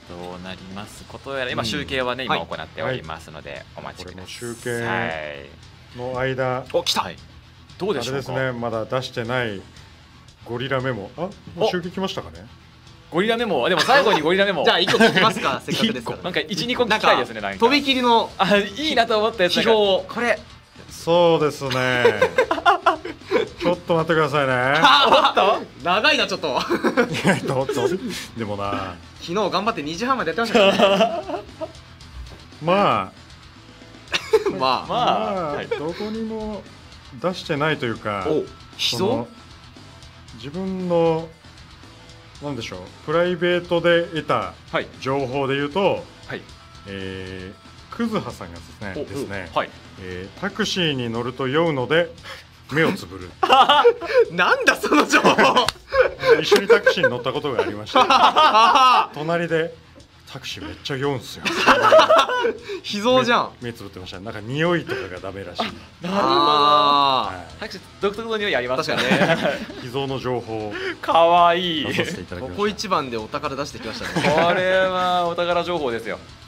どうなりますことやら、今集計はね、今行っておりますので、お待ちください。 これも集計の間、 お、来た。どうでしょうか。 あれですね、まだ出してないゴリラメモ。あ、もう集計来ましたかね。 ゴリラメモ、でも最後にゴリラメモ。 じゃあ1個聞きますか、せっかくですから。 なんか1、2個聞きたいですね。なんかとびきりのいいなと思ったやつ。 批評を。 これ。 そうですね。ちょっと待ってくださいね。 おっと長いなちょっと。 でもな、 昨日頑張って2時半までやってましたからね。 まあまあどこにも出してないというか、 秘蔵自分のなんでしょう、プライベートで得た情報で言うと、クズハさんがですね、タクシーに乗ると酔うので目をつぶる。 なんだその情報。 一緒にタクシーに乗ったことがありました。隣でタクシーめっちゃ酔うんすよ。 秘蔵じゃん。 目つぶってました。なんか匂いとかがダメらしい。 なるほど。タクシー独特の匂いありますからね。 秘蔵の情報。 かわいい。 出させていただきました。 ここ一番でお宝出してきましたね。 これはお宝情報ですよ。